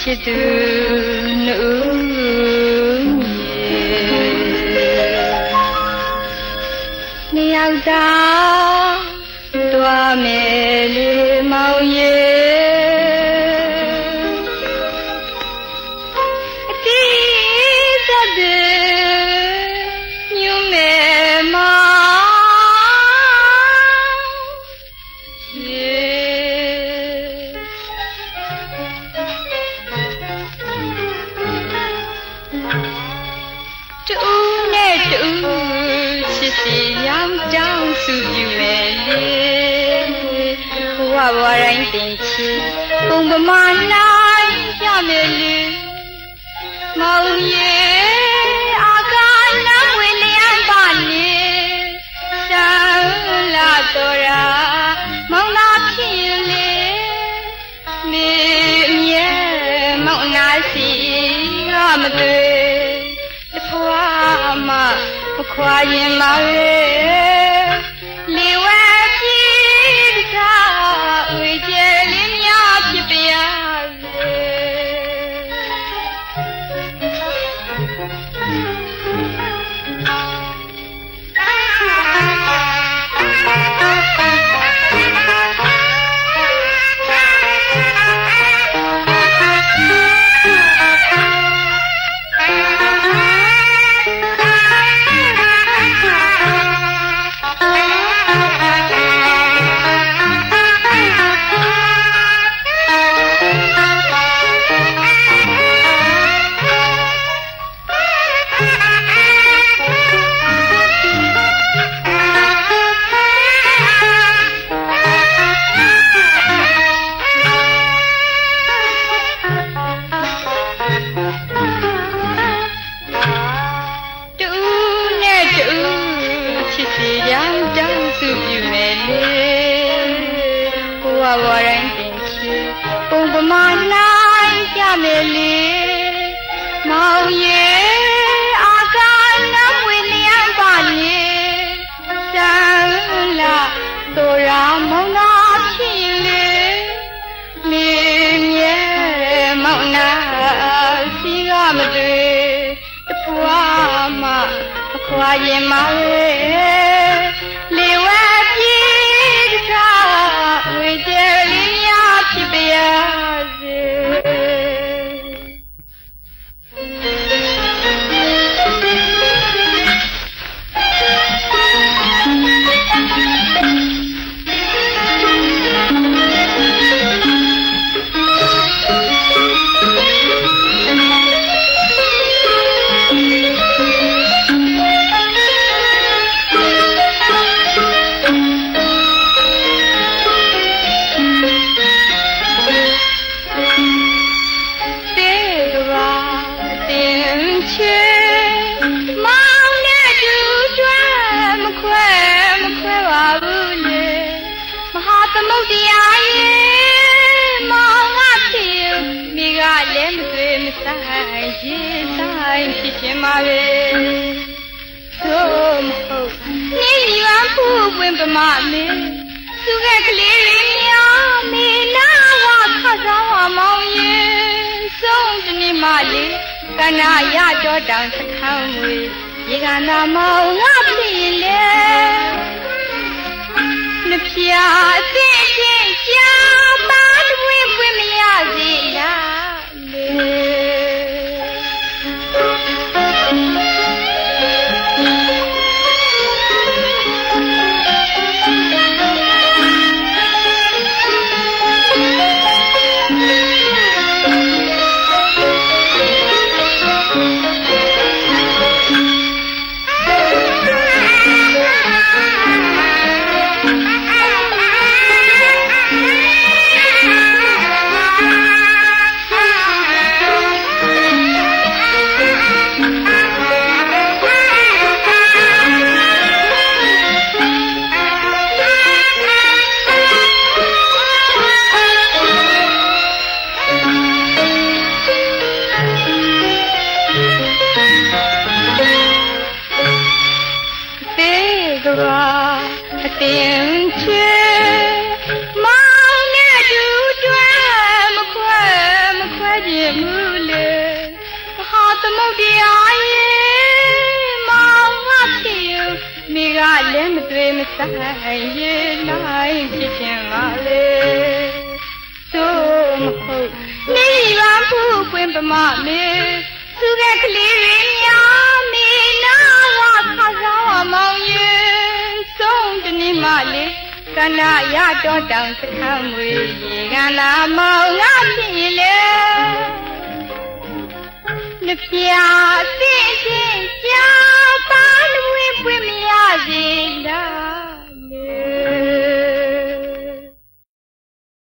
ဖြစ်သူနှုတ်နှစ်ယောက်သာတွားမယ်လေမောင်ရဲ့အတိသတ်တဲ့ညွမယ်မောင်တူနဲ့တူချစ်စီရောင်တောင်းစုယူမယ်လေဘဝဘဝတိုင်းတင်ချီပုံပမာနိုင်ကြမယ်လေမောင်ရဲ့အာကာနဝေလျံပါလေသံလာတော်ရာမောင်သာဖြစ်ရင်လေမေမြဲမောင်နာစီကမတွေ့တဖွာမမခွာရင်ပါပဲလေဝဲပြေးတာဝေကျဲလေးများဖြစ်ပါရခွာရင်မလေဝဲပြေးတာဝေကျဲလေးများဖြစ်ပါရစေသမုဒ္ဒရာရဲ့မောင်ငါဖြစ်မိကလည်းမတွေ့မဆိုင်ရေးဆိုင်ဖြစ်ခြင်းပါပဲသို့မဟုတ်နေရွာဖူးပွင့်ပမမေသူကကလေးလေးများမေနာဝခသောမောင်ရဲ့ဆုံးတနေ့မှလေကနာရတော့တောင်စခန်းမွေရေကနာမောင်ငါဖြစ်လေနှပြအသိချင်းကြာပါတွင်ပွင့်မရစေလားလေမောင်နဲ့တူတွဲမခွဲခြင်းဆိုင်ရလိုက်ဖြစ်ခြင်းပါလေသို့မဟုတ်နေပါဘူးပွင့်ပမမေသူကကလေးတွေများမေနာကခါဆောင်မောင်ရဲ့ဆုံးတနေ့မှလေကန္နာရတော့တောင်စခန်းမွေရေကန္နာမောင်ငါဖြစ်ရင်လေနှပြအစ်ချင်းကြာပါလူဝင်ပွင့်မရစေလား